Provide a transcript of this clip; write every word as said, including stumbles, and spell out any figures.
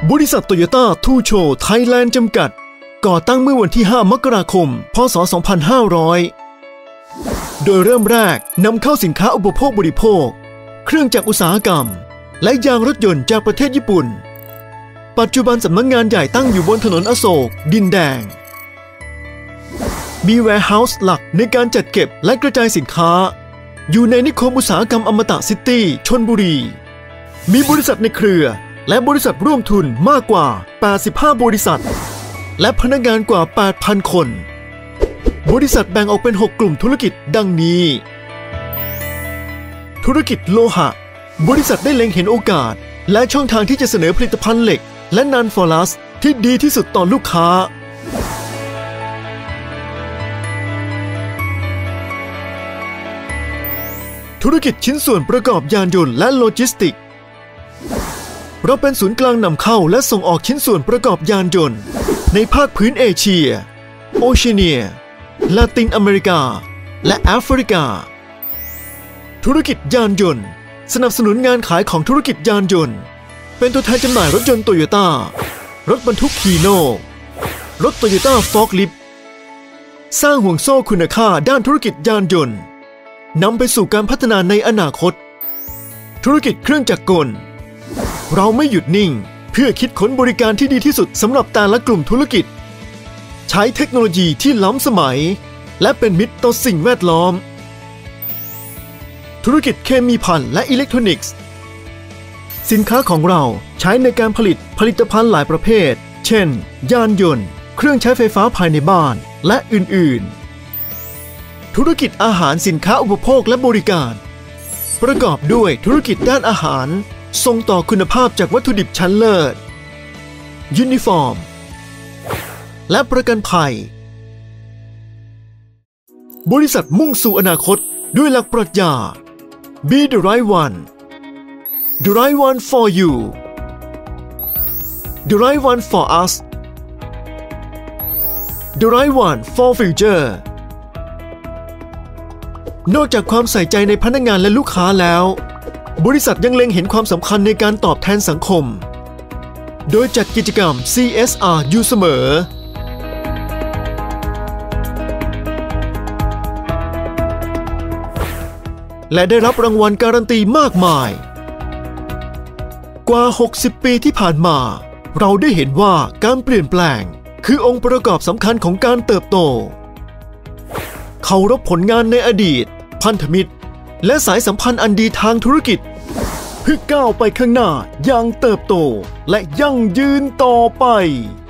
บริษัทโตโยต้าทูโชไทยแลนด์จำกัดก่อตั้งเมื่อวันที่ห้ามกราคมพศสองพันห้าร้อยโดยเริ่มแรกนำเข้าสินค้าอุปโภคบริโภคเครื่องจักรอุตสาหกรรมและยางรถยนต์จากประเทศญี่ปุ่นปัจจุบันสำนักงานใหญ่ตั้งอยู่บนถนนอโศกดินแดงมีแวร์เฮาส์หลักในการจัดเก็บและกระจายสินค้าอยู่ในนิคมอุตสาหกรรมอมตะซิตี้ชลบุรีมีบริษัทในเครือและบริษัทร่วมทุนมากกว่าแปดสิบห้าบริษัทและพนักงานกว่า แปดพัน คนบริษัทแบ่งออกเป็นหกกลุ่มธุรกิจดังนี้ธุรกิจโลหะบริษัทได้เล็งเห็นโอกาสและช่องทางที่จะเสนอผลิตภัณฑ์เหล็กและนันฟอรัสที่ดีที่สุดต่อลูกค้าธุรกิจชิ้นส่วนประกอบยานยนต์และโลจิสติกเราเป็นศูนย์กลางนำเข้าและส่งออกชิ้นส่วนประกอบยานยนต์ในภาคพื้นเอเชียโอเชียเนียลาตินอเมริกาและแอฟริกาธุรกิจยานยนต์สนับสนุนงานขายของธุรกิจยานยนต์เป็นตัวแทนจำหน่ายรถยนต์โตโยต้ารถบรรทุกฮีโน่รถโตโยต้าฟอร์คลิฟต์สร้างห่วงโซ่คุณค่าด้านธุรกิจยานยนต์นำไปสู่การพัฒนาในอนาคตธุรกิจเครื่องจักรกลเราไม่หยุดนิ่งเพื่อคิดค้นบริการที่ดีที่สุดสำหรับแต่ละกลุ่มธุรกิจใช้เทคโนโลยีที่ล้ำสมัยและเป็นมิตรต่อสิ่งแวดล้อมธุรกิจเคมีภัณฑ์และอิเล็กทรอนิกส์สินค้าของเราใช้ในการผลิตผลิตภัณฑ์หลายประเภทเช่นยานยนต์เครื่องใช้ไฟฟ้าภายในบ้านและอื่นๆธุรกิจอาหารสินค้าอุปโภคและบริการประกอบด้วยธุรกิจด้านอาหารส่งต่อคุณภาพจากวัตถุดิบชั้นเลิศยูนิฟอร์มและประกันภัยบริษัทมุ่งสู่อนาคตด้วยหลักปรัชญา Be the right one The right one for you The right one for us The right one for future นอกจากความใส่ใจในพนักงานและลูกค้าแล้วบริษัทยังเล็งเห็นความสำคัญในการตอบแทนสังคมโดยจัดกิจกรรม ซี เอส อาร์ อยู่เสมอและได้รับรางวัลการันตีมากมายกว่าหกสิบปีที่ผ่านมาเราได้เห็นว่าการเปลี่ยนแปลงคือองค์ประกอบสำคัญของการเติบโตเคารพผลงานในอดีตพันธมิตรและสายสัมพันธ์อันดีทางธุรกิจเพื่อก้าวไปข้างหน้าอย่างเติบโตและยั่งยืนต่อไป